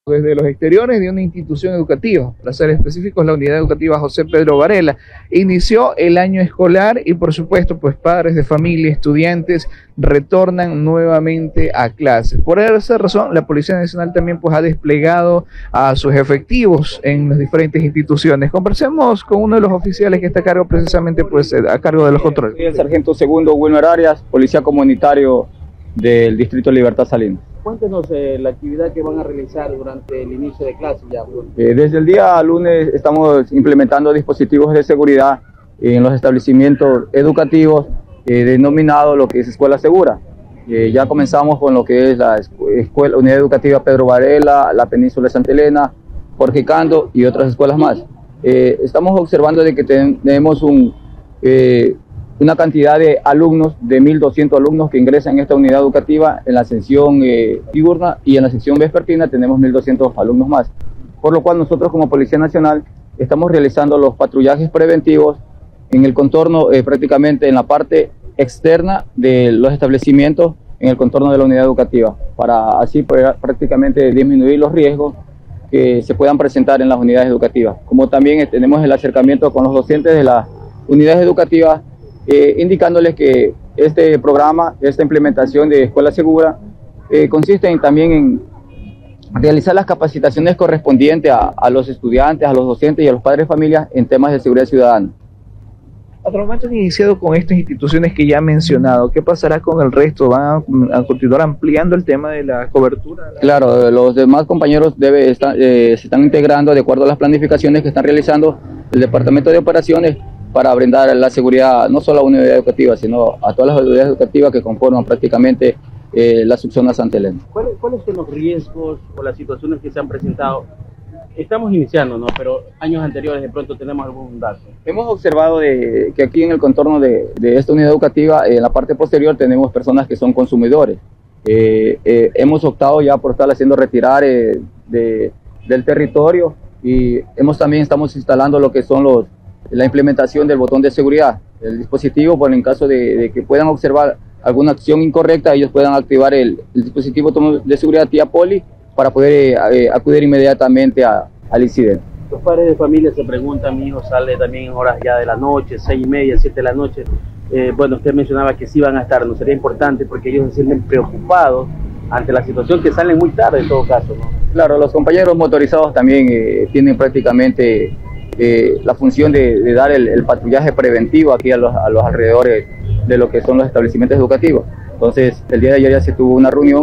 Desde los exteriores de una institución educativa, para ser específicos, la unidad educativa José Pedro Varela, inició el año escolar y por supuesto, pues padres de familia, estudiantes retornan nuevamente a clases. Por esa razón, la Policía Nacional también pues ha desplegado a sus efectivos en las diferentes instituciones. Conversemos con uno de los oficiales que está a cargo precisamente pues a cargo de los controles. Soy el sargento segundo Wilmer Arias, policía comunitario del distrito Libertad Salinas. Cuéntenos la actividad que van a realizar durante el inicio de clases ya. Desde el día lunes estamos implementando dispositivos de seguridad en los establecimientos educativos denominado lo que es Escuela Segura. Ya comenzamos con lo que es la Unidad Educativa Pedro Varela, la Península de Santa Elena, Jorge Cando y otras escuelas más. Estamos observando de que tenemos una cantidad de alumnos, de 1.200 alumnos que ingresan en esta unidad educativa. En la sección diurna y en la sección vespertina tenemos 1.200 alumnos más. Por lo cual nosotros como Policía Nacional estamos realizando los patrullajes preventivos en el contorno, prácticamente en la parte externa de los establecimientos, en el contorno de la unidad educativa, para así poder prácticamente disminuir los riesgos que se puedan presentar en las unidades educativas. Como también tenemos el acercamiento con los docentes de las unidades educativas, indicándoles que este programa, esta implementación de Escuela Segura, consiste también en realizar las capacitaciones correspondientes a los estudiantes, a los docentes y a los padres de familia en temas de seguridad ciudadana. Hasta el momento han iniciado con estas instituciones que ya he mencionado. ¿Qué pasará con el resto? ¿Van a continuar ampliando el tema de la cobertura? Claro, los demás compañeros se están integrando de acuerdo a las planificaciones que están realizando el Departamento de Operaciones para brindar la seguridad no solo a una unidad educativa, sino a todas las unidades educativas que conforman prácticamente la subzona Santa Elena. ¿Cuáles son los riesgos o las situaciones que se han presentado? Estamos iniciando, ¿no? Pero años anteriores de pronto tenemos algún dato. Hemos observado que aquí en el contorno de esta unidad educativa, en la parte posterior, tenemos personas que son consumidores. Hemos optado ya por estar haciendo retirar del territorio y también estamos instalando lo que son la implementación del botón de seguridad, el dispositivo, por en caso de que puedan observar alguna acción incorrecta, ellos puedan activar el dispositivo de seguridad TIA Poli para poder acudir inmediatamente al incidente. Los padres de familia se preguntan, mi hijo sale también en horas ya de la noche, 6:30, 7 de la noche. Bueno, usted mencionaba que sí van a estar, no sería importante porque ellos se sienten preocupados ante la situación, que salen muy tarde en todo caso, ¿no? Claro, los compañeros motorizados también tienen prácticamente la función de dar el patrullaje preventivo aquí a los alrededores de lo que son los establecimientos educativos. Entonces, el día de ayer ya se tuvo una reunión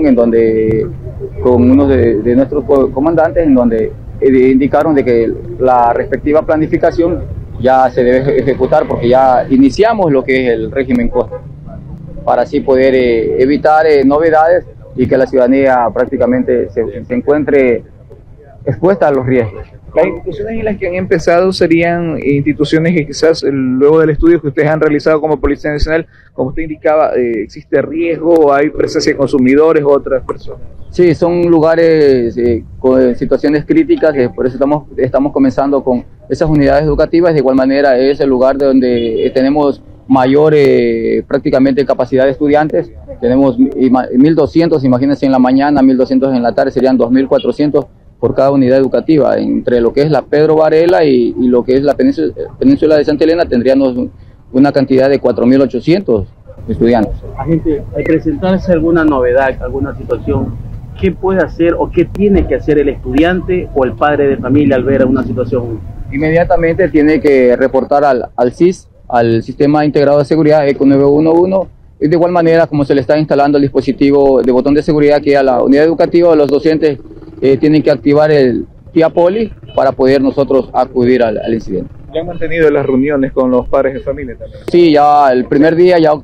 con uno de nuestros comandantes, en donde indicaron de que la respectiva planificación ya se debe ejecutar, porque ya iniciamos lo que es el régimen costa, para así poder evitar novedades y que la ciudadanía prácticamente se encuentre expuesta a los riesgos. Las instituciones en las que han empezado serían instituciones que quizás luego del estudio que ustedes han realizado como Policía Nacional, como usted indicaba, ¿existe riesgo? ¿Hay presencia de consumidores o otras personas? Sí, son lugares con situaciones críticas, por eso estamos comenzando con esas unidades educativas. De igual manera es el lugar donde tenemos mayor prácticamente capacidad de estudiantes. Tenemos 1.200, imagínense en la mañana, 1.200 en la tarde, serían 2.400 por cada unidad educativa. Entre lo que es la Pedro Varela y lo que es la Península de Santa Elena tendríamos una cantidad de 4.800 estudiantes. Agente, al presentarse alguna novedad, alguna situación, ¿qué puede hacer o qué tiene que hacer el estudiante o el padre de familia al ver una situación? Inmediatamente tiene que reportar al SIS, al Sistema Integrado de Seguridad ECO 911, y de igual manera como se le está instalando el dispositivo de botón de seguridad aquí a la unidad educativa, los docentes tienen que activar el TIA Poli para poder nosotros acudir al incidente. ¿Ya han mantenido las reuniones con los padres de familia también? Sí, ya el primer día ya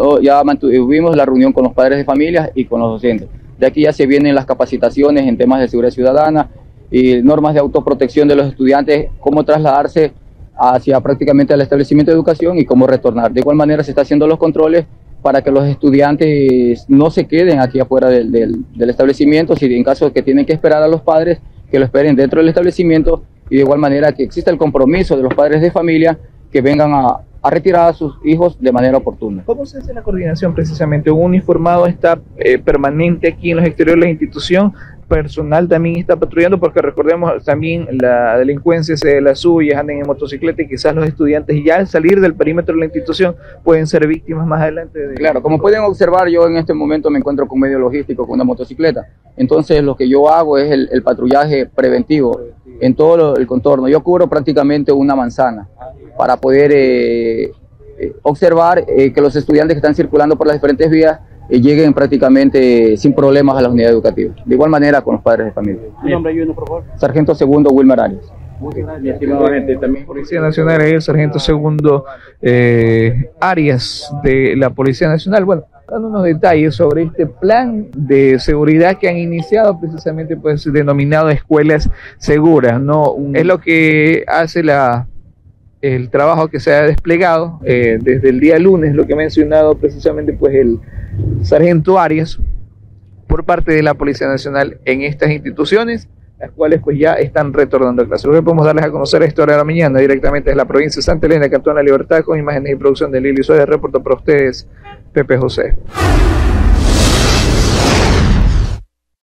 mantuvimos la reunión con los padres de familia y con los docentes. De aquí ya se vienen las capacitaciones en temas de seguridad ciudadana y normas de autoprotección de los estudiantes, cómo trasladarse hacia prácticamente al establecimiento de educación y cómo retornar. De igual manera se está haciendo los controles para que los estudiantes no se queden aquí afuera del establecimiento, si en caso de que tienen que esperar a los padres, que lo esperen dentro del establecimiento, y de igual manera que exista el compromiso de los padres de familia que vengan a retirar a sus hijos de manera oportuna. ¿Cómo se hace la coordinación precisamente? ¿Un uniformado está permanente aquí en los exteriores de la institución personal también está patrullando, porque recordemos también la delincuencia se de las suyas, andan en motocicleta y quizás los estudiantes ya al salir del perímetro de la institución pueden ser víctimas más adelante. Claro, como pueden observar, yo en este momento me encuentro con medio logístico, con una motocicleta. Entonces lo que yo hago es el patrullaje preventivo en todo el contorno. Yo cubro prácticamente una manzana para poder observar que los estudiantes que están circulando por las diferentes vías lleguen prácticamente sin problemas a la unidad educativa. De igual manera con los padres de familia. ¿Tu nombre y uno, por favor? Sargento segundo Wilmer Arias. Mi estimado agente, también Policía Nacional, el sargento segundo Arias de la Policía Nacional. Bueno, dando unos detalles sobre este plan de seguridad que han iniciado, precisamente pues denominado Escuelas Seguras, ¿no? Es lo que hace el trabajo que se ha desplegado desde el día lunes, lo que ha mencionado precisamente pues el sargento Arias por parte de la Policía Nacional en estas instituciones, las cuales pues ya están retornando a clase. Lo que podemos darles a conocer a esta hora de la mañana directamente desde la provincia de Santa Elena, Cantón La Libertad, con imágenes y producción de Lili Suárez. Reporto para ustedes, Pepe José.